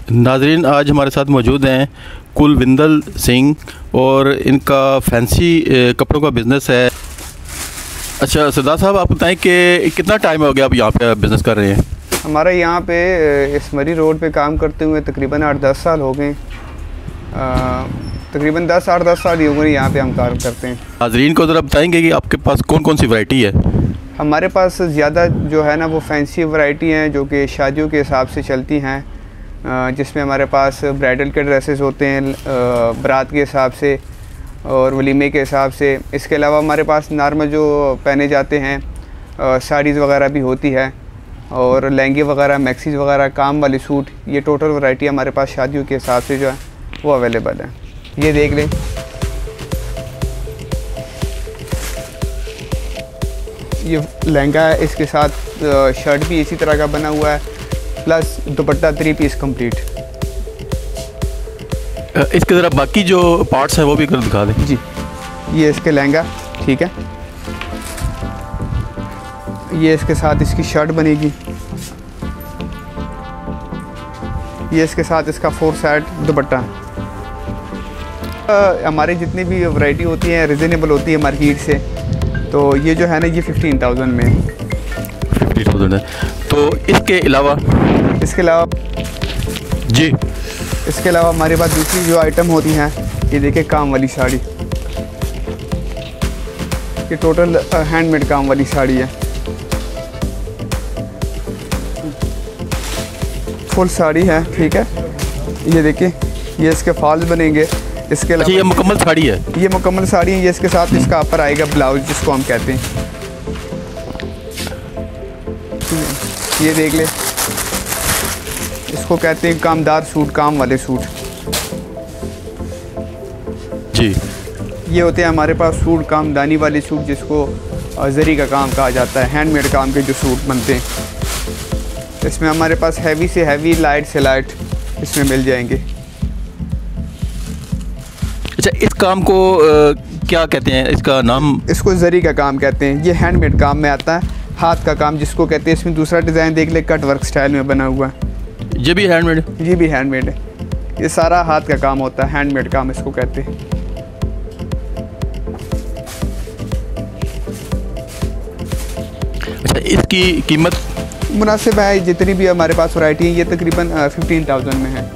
नाजरीन, आज हमारे साथ मौजूद हैं कुलविंदर सिंह और इनका फैंसी कपड़ों का बिज़नेस है। अच्छा सरदार साहब, आप बताएं कि कितना टाइम हो गया आप यहाँ पे बिज़नेस कर रहे हैं? हमारा यहाँ पे इसमरी रोड पे काम करते हुए तकरीबन 8-10 साल हो गए। तकरीबन 8-10 साल ही हो गए यहाँ पे हम काम करते हैं। नाजरीन को ज़रा बताएंगे कि आपके पास कौन कौन सी वैरायटी है? हमारे पास ज़्यादा जो है ना वो फैंसी वैरायटी हैं जो कि शादियों के हिसाब से चलती हैं, जिसमें हमारे पास ब्राइडल के ड्रेसेस होते हैं बारात के हिसाब से और वलीमे के हिसाब से। इसके अलावा हमारे पास नॉर्मल जो पहने जाते हैं साड़ीज़ वगैरह भी होती है और लहंगे वगैरह, मैक्सीज वगैरह, काम वाले सूट, ये टोटल वैरायटी हमारे पास शादियों के हिसाब से जो है वो अवेलेबल है। ये देख लें, ये लहंगा है, इसके साथ शर्ट भी इसी तरह का बना हुआ है, प्लस दुपट्टा 3 पीस कंप्लीट। इसके ज़रा बाकी जो पार्ट्स हैं वो भी कर दिखा दें। जी, ये इसके लहंगा, ठीक है, ये इसके साथ इसकी शर्ट बनेगी, ये इसके साथ इसका 4 साइड दुपट्टा। हमारे जितनी भी वैरायटी होती है रिजनेबल होती है मार्केट से, तो ये जो है ना ये 15,000 में 50,000 है। तो इसके अलावा जी, इसके अलावा हमारे पास दूसरी जो आइटम होती हैं, ये देखिए काम वाली साड़ी, ये टोटल हैंडमेड काम वाली साड़ी है, फुल साड़ी है, ठीक है। ये देखिए, ये इसके फॉल्स बनेंगे। इसके अलावा ये मुकम्मल साड़ी है, ये मुकम्मल साड़ी है। ये इसके साथ इसका अपर आएगा ब्लाउज, जिसको हम कहते हैं। ये देख ले, इसको कहते हैं कामदार सूट, काम वाले सूट जी। ये होते हैं हमारे पास सूट, कामदानी वाले सूट, जिसको जरी का काम कहा जाता है। हैंडमेड काम के जो सूट बनते हैं, इसमें हमारे पास हैवी से हैवी, लाइट से लाइट इसमें मिल जाएंगे। अच्छा, इस काम को क्या कहते हैं, इसका नाम? इसको जरी का काम कहते हैं। ये हैंडमेड काम में आता है, हाथ का काम जिसको कहते हैं। इसमें दूसरा डिज़ाइन देख ले, कट वर्क स्टाइल में बना हुआ है। ये भी हैंडमेड? ये भी हैंडमेड है। ये सारा हाथ का काम होता है, हैंडमेड काम इसको कहते हैं। अच्छा, इसकी कीमत मुनासिब है। जितनी भी हमारे पास वैरायटी है, ये तकरीबन 15,000 में है।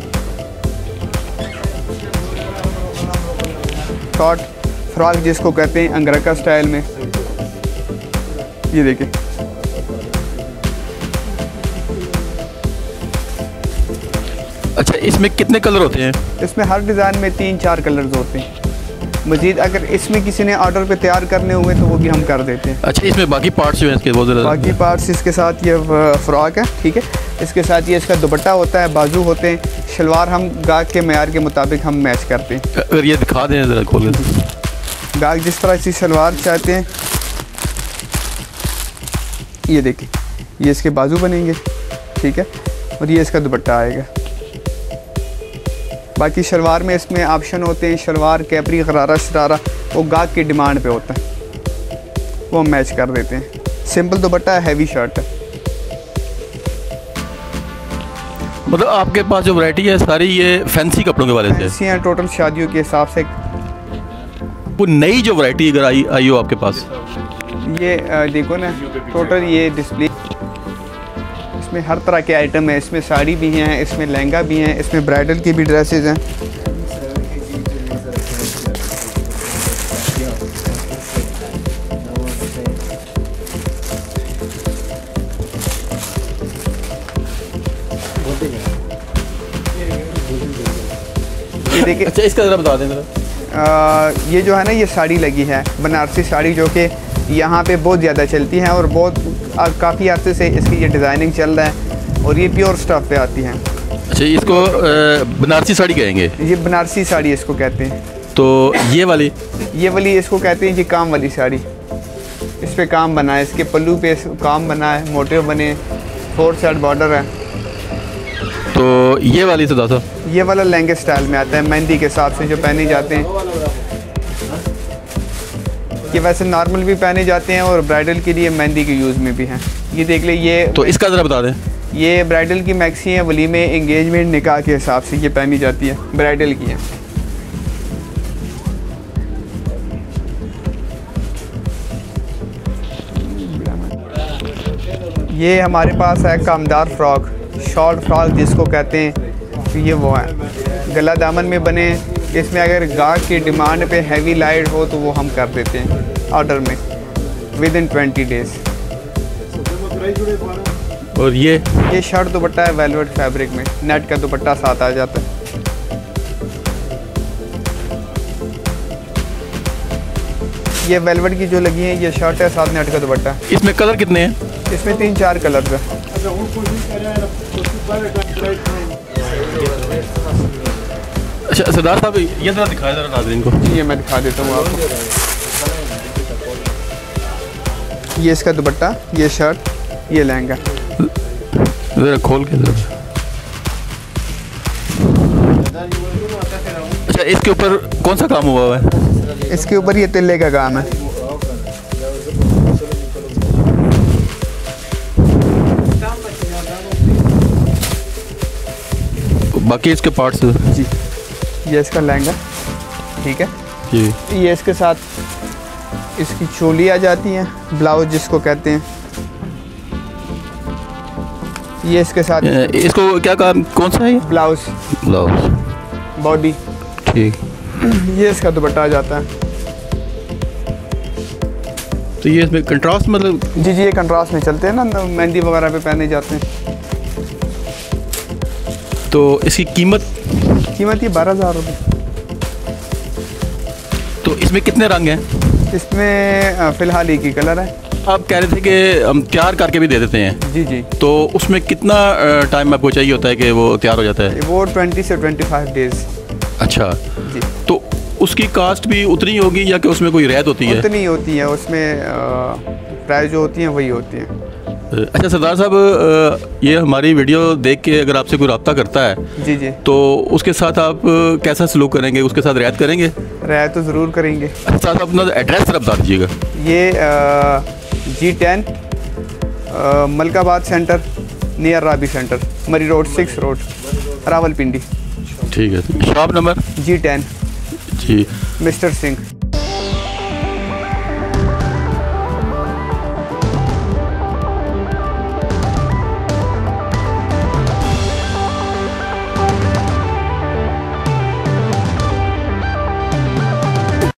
शॉर्ट फ्रॉक जिसको कहते हैं, अंगरखा स्टाइल में, ये देखिए। अच्छा, इसमें कितने कलर होते हैं? इसमें हर डिज़ाइन में 3-4 कलर्स होते हैं। मज़ीद अगर इसमें किसी ने ऑर्डर पे तैयार करने हुए तो वो भी हम कर देते हैं। अच्छा, इसमें बाकी पार्ट्स जो हैं इसके बहुत ज़्यादा? बाकी पार्ट्स इसके साथ ये फ्रॉक है, ठीक है। इसके साथ ये इसका दुपट्टा होता है, बाजू होते हैं, शलवार हम गाहक के मयार के मुताबिक हम मैच करते हैं। अगर ये दिखा दें ज़रा खोल के। गाहक जिस तरह से शलवार चाहते हैं, ये देखिए, ये इसके बाजू बनेंगे, ठीक है, और ये इसका दुपट्टा आएगा। बाकी शलवार में इसमें ऑप्शन होते हैं, शलवार, कैपरी, गरारा, शरारा, वो गाहक की डिमांड पे होता है, वो हम मैच कर देते हैं। सिंपल दुपट्टा है, हैवी शर्ट है। मतलब आपके पास जो वैरायटी है सारी ये फैंसी कपड़ों के वाले से? फैंसी हैं टोटल, शादियों के हिसाब से। वो नई जो वैरायटी अगर आई हो आपके पास, ये देखो ना, टोटल ये डिस्प्ले, इसमें हर तरह के आइटम है। इसमें साड़ी भी हैं, इसमें लहंगा भी हैं, इसमें ब्राइडल की भी ड्रेसेस हैं। ये देखिए। अच्छा, इसका ज़रा बता दें ज़रा। ये जो है ना, ये साड़ी लगी है, बनारसी साड़ी, जो कि यहाँ पे बहुत ज़्यादा चलती है और बहुत काफ़ी अर्से से इसकी ये डिज़ाइनिंग चल रहा है और ये प्योर स्टफ पे आती हैं। अच्छा, इसको बनारसी साड़ी कहेंगे? ये बनारसी साड़ी इसको कहते हैं। तो ये वाली इसको कहते हैं जी काम वाली साड़ी। इस पे काम बना है, इसके पल्लू पे काम बना है, मोटिव बने, 4 साइड बॉर्डर है। तो ये वाली सरदार साहब? ये वाला लहंगे स्टाइल में आता है, मेहंदी के हिसाब से जो पहने जाते हैं। ये वैसे नॉर्मल भी पहने जाते हैं और ब्राइडल के लिए मेहंदी के यूज़ में भी हैं। ये देख ले, ये तो इसका ज़रा बता दें। ये ब्राइडल की मैक्सी है, वलीमे, इंगेजमेंट, निकाह के हिसाब से ये पहनी जाती है, ब्राइडल की है। ये हमारे पास है कामदार फ्रॉक, शॉर्ट फ्रॉक जिसको कहते हैं। तो ये वो है, गला दामन में बने। इसमें अगर गाहक की डिमांड पे हैवी लाइट हो तो वो हम कर देते हैं ऑर्डर में विद इन 20 डेज़। और ये शर्ट दुपट्टा है वेलवेट फैब्रिक में, नेट का दुपट्टा साथ आ जाता है। ये वेलवेट की जो लगी है, ये शर्ट है, साथ नेट का दुपट्टा। इसमें कलर कितने हैं? इसमें 3-4 कलर है। अच्छा सरदार साहब, ये ज़रा दिखाया ज़रा नाज़रीन को। ये मैं दिखा देता हूँ आपको। ये इसका दुपट्टा, ये शर्ट, ये लहंगा। ज़रा खोल के ज़रा। अच्छा, इसके ऊपर कौन सा काम हुआ है? इसके ऊपर ये तिल्ले का काम है। बाकी इसके पार्ट्स जी, ये इसका लहंगा, ठीक है जी। ये इसके साथ इसकी चोली आ जाती है, ब्लाउज जिसको कहते हैं। ये इसके साथ इसको क्या काम, कौन सा है ये? ब्लाउज बॉडी, ठीक। ये इसका दुपट्टा आ जाता है। तो ये इसमें कंट्रास्ट मतलब? जी, ये कंट्रास्ट में चलते हैं ना, मेहंदी वगैरह पे पहने जाते हैं। तो इसकी कीमत ये 12,000 रुपये। तो इसमें कितने रंग हैं? इसमें फ़िलहाल एक ही कलर है। आप कह रहे थे कि हम तैयार करके भी दे देते हैं। जी। तो उसमें कितना टाइम आपको चाहिए होता है कि वो तैयार हो जाता है? वो 20 से 25 डेज़। अच्छा जी। तो उसकी कास्ट भी उतनी होगी या कि उसमें कोई रियायत होती है? उतनी होती है, उसमें प्राइस जो होती हैं वही होती हैं। अच्छा सरदार साहब, ये हमारी वीडियो देख के अगर आपसे कोई रब्ता करता है जी तो उसके साथ आप कैसा सलूक करेंगे? उसके साथ रियायत करेंगे? रियायत तो ज़रूर करेंगे। अच्छा साहब, अपना एड्रेस जरा बता दीजिएगा। ये G10 Malkabad center, near Rabi center, Murree road 6 road, Rawalpindi. ठीक है। Shop number? G10 जी। मिस्टर सिंह।